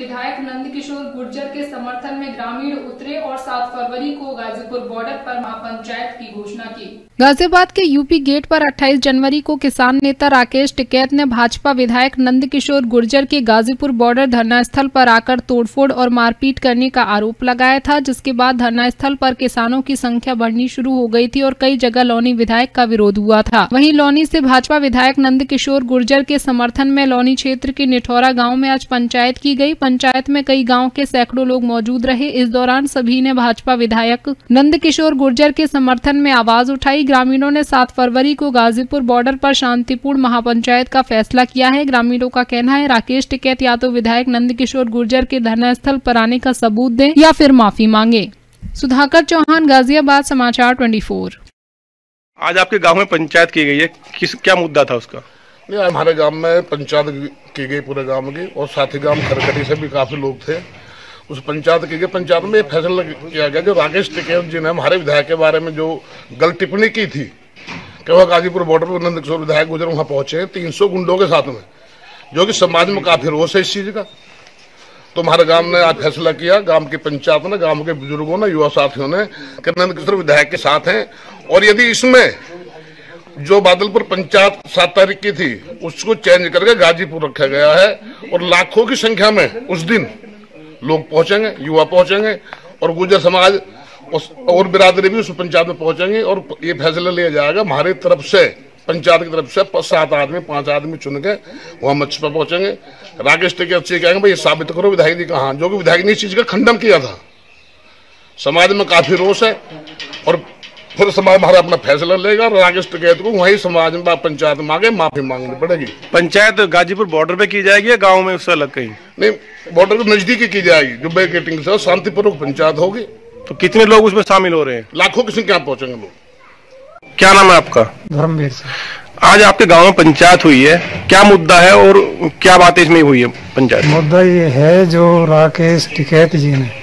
विधायक नंदकिशोर गुर्जर के समर्थन में ग्रामीण उतरे और 7 फरवरी को गाजीपुर बॉर्डर पर महापंचायत की घोषणा की। गाजियाबाद के यूपी गेट पर 28 जनवरी को किसान नेता राकेश टिकैत ने भाजपा विधायक नंदकिशोर गुर्जर के गाजीपुर बॉर्डर धरना स्थल पर आकर तोड़फोड़ और मारपीट करने का आरोप लगाया था, जिसके बाद धरना स्थल पर किसानों की संख्या बढ़नी शुरू हो गई थी और कई जगह लौनी विधायक का विरोध हुआ था। वहीं लौनी से भाजपा विधायक नंदकिशोर गुर्जर के समर्थन में लौनी क्षेत्र के निठौरा गांव में आज पंचायत की गई। पंचायत में कई गांव के सैकड़ों लोग मौजूद रहे। इस दौरान सभी ने भाजपा विधायक नंदकिशोर गुर्जर के समर्थन में आवाज उठाई। ग्रामीणों ने 7 फरवरी को गाजीपुर बॉर्डर पर शांतिपूर्ण महापंचायत का फैसला किया है। ग्रामीणों का कहना है राकेश टिकैत या तो विधायक नंदकिशोर गुर्जर के धरना स्थल पर आने का सबूत दें या फिर माफी मांगे। सुधाकर चौहान, गाजियाबाद, समाचार 24। आज आपके गांव में पंचायत की गई है, क्या मुद्दा था उसका? नहीं, हमारे गांव में पंचायत की गई पूरे गांव की, और साथी गांव खरकड़ी से भी काफी लोग थे। उस पंचायत की गई। पंचायत में फैसला किया गया जो राकेश टिकैत जी ने हमारे विधायक के बारे में जो गलत टिप्पणी की थी कि वह गाजीपुर बॉर्डर पर नंदकिशोर विधायक गुजर वहां पहुंचे 300 गुंडों के साथ में, जो कि समाज में काफी रोष है इस चीज का। तो हमारे गांव ने आज फैसला किया, गांव की पंचायत ने, गांव के बुजुर्गों ने, युवा साथियों ने, कि नंदकिशोर विधायक के साथ हैं। और यदि इसमें जो बादलपुर पंचायत 7 तारीख की थी उसको चेंज करके गाजीपुर रखा गया है, और लाखों की संख्या में उस दिन लोग पहुंचेंगे, युवा पहुंचेंगे, और गुर्जर समाज और बिरादरी भी उस पंचायत में पहुंचेंगे। और ये फैसला लिया जाएगा हमारी तरफ से, पंचायत की तरफ से 7 आदमी 5 आदमी चुन के वहां मंच पर पहुंचेंगे। राकेश टिकैत से कहेंगे भाई ये साबित करो विधायक जी कहाँ, जो कि विधायक ने इस चीज का खंडन किया था। समाज में काफी रोष है, और फिर समाज हमारा अपना फैसला लेगा। राकेश टिकैत को वही समाज में पंचायत मांगे माफी मांगनी पड़ेगी। पंचायत गाजीपुर बॉर्डर पे की जाएगी या गांव में उससे अलग कहीं? नहीं, बॉर्डर के नजदीक की जाएगी, जो बैरिकेडिंग से शांतिपूर्वक पंचायत होगी। तो कितने लोग उसमें शामिल हो रहे हैं? लाखों की संख्या पहुंचेंगे लोग। क्या नाम है आपका? धर्मवीर से। आज आपके गाँव में पंचायत हुई है, क्या मुद्दा है और क्या बात इसमें हुई है पंचायत? मुद्दा ये है जो राकेश टिकैत जी ने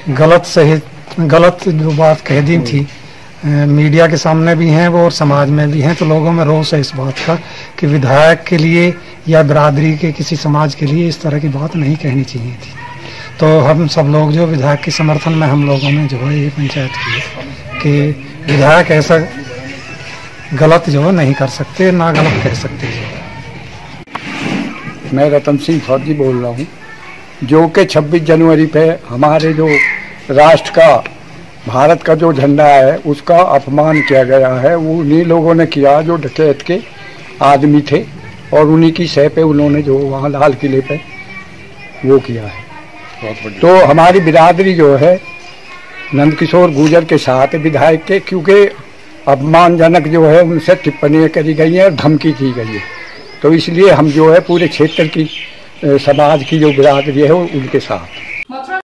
गलत जो बात कह दी थी, मीडिया के सामने भी हैं वो और समाज में भी हैं, तो लोगों में रोष है इस बात का कि विधायक के लिए या बिरादरी के किसी समाज के लिए इस तरह की बात नहीं कहनी चाहिए थी। तो हम सब लोग जो विधायक के समर्थन में हम लोगों ने जो है ये पंचायत की है कि विधायक ऐसा गलत जो नहीं कर सकते, ना गलत कह सकते। मैं रतन सिंह फौजी बोल रहा हूँ, जो कि 26 जनवरी पे हमारे जो राष्ट्र का, भारत का जो झंडा है उसका अपमान किया गया है। वो उन्हीं लोगों ने किया जो डकैत के आदमी थे, और उन्हीं की सह पे उन्होंने जो वहाँ लाल किले पे वो किया है। तो हमारी बिरादरी जो है नंदकिशोर गुर्जर के साथ विधायक के, क्योंकि अपमानजनक जो है उनसे टिप्पणियाँ करी गई हैं और धमकी दी गई है। तो इसलिए हम जो है पूरे क्षेत्र की समाज की जो बिरादरी है उनके साथ